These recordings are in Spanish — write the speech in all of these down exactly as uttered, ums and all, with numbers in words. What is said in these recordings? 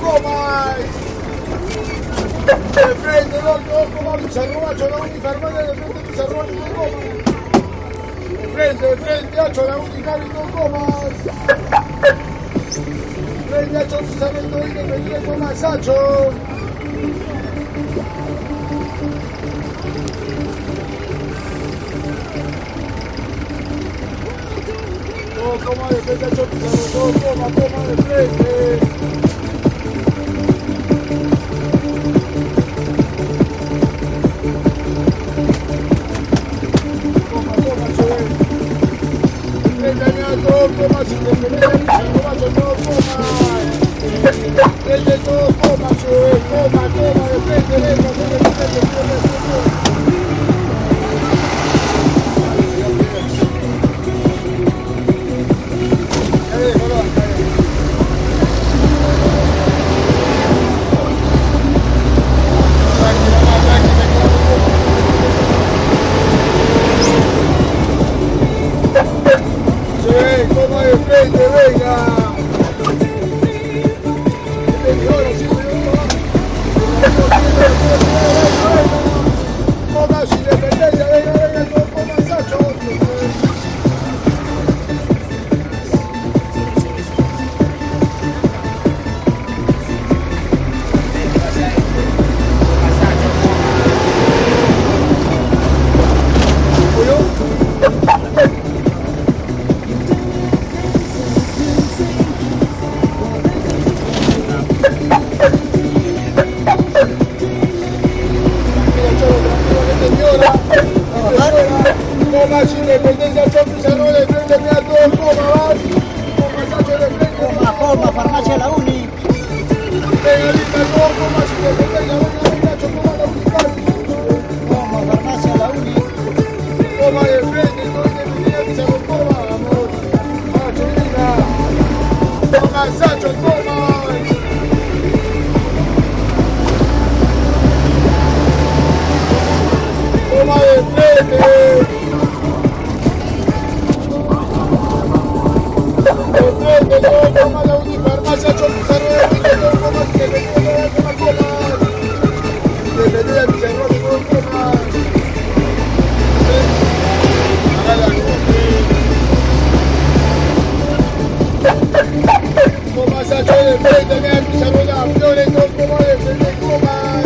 comas. De frente, dos, dos comas, Pizarro, ocho, la única hermana, de frente, Pizarro, dos comas. De frente, de frente, ocho, la única, dos comas. De frente, ocho, Pizarro, dos, independiente, comas, ocho. Dos comas de frente, ocho, Pizarro, dos comas, comas de frente. Dos comas, independiente, Pizarro, dos comas. Frente, dos comas, coma, coma, de frente, venga, de frente, de frente. Independencia, ocho, Pizarro, de frente, me da dos comas, coma, Sacho, de frente, coma, coma, farmacia la uni. Venga, lista, dos comas, Independencia, venga, venga, ocho, coma, la uni, coma, farmacia la uni. Coma de frente, dos, Independencia, Pizarro, coma, vamos, Sacho, venga, coma, Sacho, coma. Coma de frente. Dos comas, la unifarmacia, ocho, Pizarro, de frente, dos comas, Independencia, dos comas, Independencia, Pizarro, dos comas. Comas, Sacho, de frente, me da Pizarro, campeones, dos comas, de frente, comas.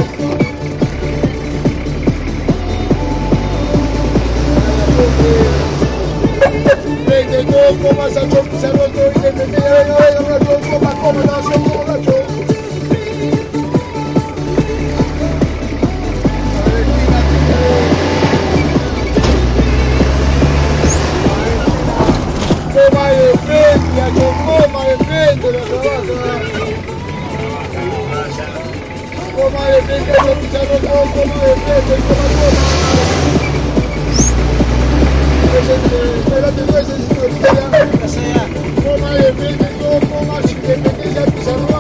Frente, dos comas, Sacho, Pizarro, dos, Independencia, venga, venga, dos comas, comas, nación, como Nacho. Coma de frente, Nacho, coma de frente, la trabaja. Coma de frente, Nacho, Pizarro, dos, coma de frente, coma, coma. Espérate, no es el sitio de Coma de frente, dos comas, Independencia, Pizarro.